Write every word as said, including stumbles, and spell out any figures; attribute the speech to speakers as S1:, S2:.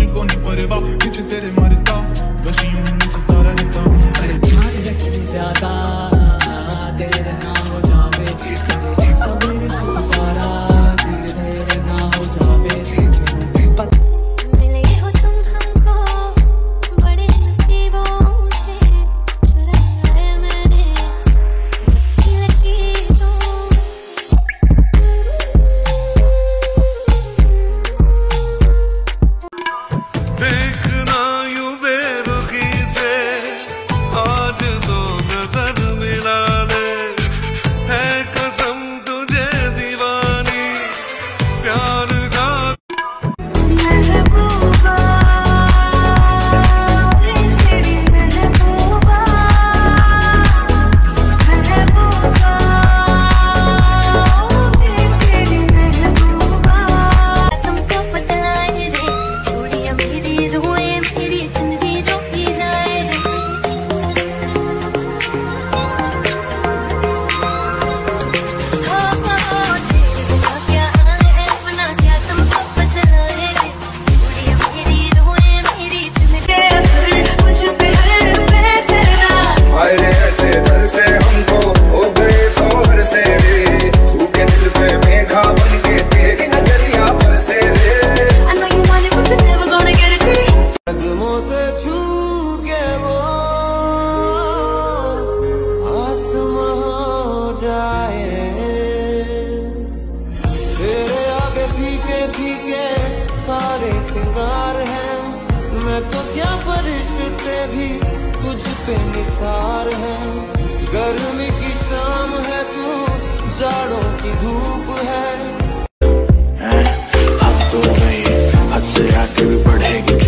S1: को नहीं परवाह, पीछे तेरे मरता बस यूं लुटता रहता हूँ।
S2: पर ध्यान रखी ज्यादा तेरे ना हो जावे, तेरे सवेरे छुपारा धीरे धीरे ना हो जावे।
S3: मिले हो तुम हमको बड़े नसीबों से, चुराया है मैंने लकीरों से।
S4: देखना यूं बेरुखी से आज दो नजर मिला ले, है कसम तुझे दीवानी प्यार का।
S3: महबूबा तेरी महबूबा महबूबा तेरी महबूबा। तुमको बतलाए रे चूड़ियां मेरी रुए मेरी चुनरी जो की जाए रे। हो हो तेरा क्या है अपना क्या तुमको बतलाए रे, चूड़ियां मेरी रुए मेरी चुनरी असर मुझ पे है मैं तेरा।
S5: आए रे ऐसे दर से हमको हो गए सोहर से रे, सूखे दिल पे मेघा बन के तेरी नजरिया पर से रे।
S3: I know you want it but you're never gonna get it free।
S4: कदमों से छू के वो आसमां हो जाए, तेरे आगे फीके फीके सारे सिंगार हैं, मैं तो क्या परिश्ते भी तुझ पे निसार है। गर्मी की शाम है तू जाड़ों की धूप है।
S2: अब तो नहीं हद से आगे भी बढ़ेगी